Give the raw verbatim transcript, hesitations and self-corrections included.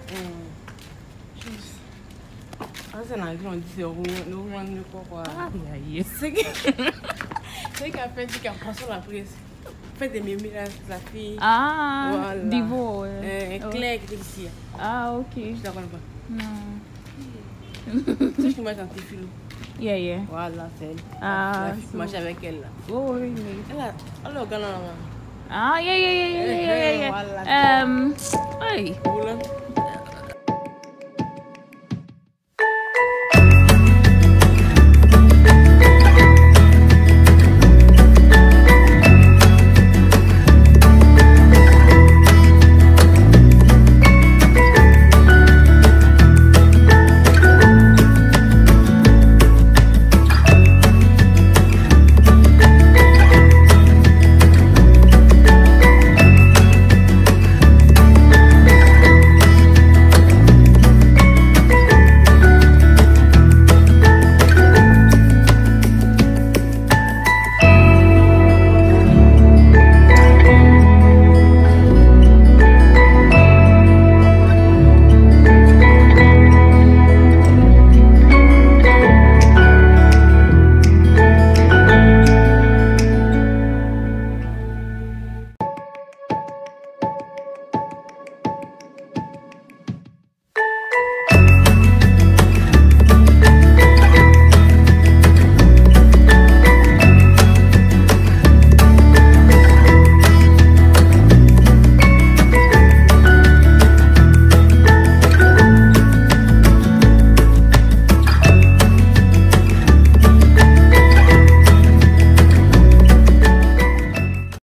Ah, c'est un avion, on dit c'est nous rendons quoi. Ah, yeah, c'est que c'est qu'à faire du cap sur la prise. Fait des mémés là, la fille. Ah, voilà. Divo. Euh, oh. Claire qui est ici. Ah, ok. Je la connais pas. Non. Tu sais que moi j'ai un petit filou. Yeah, yeah. Voilà, c'est elle. Ah, la fille qui marche avec elle là. Oh, really? Elle a, elle a gagné là. Ah, yeah, yeah, yeah, yeah, yeah, yeah. yeah. Um, hey.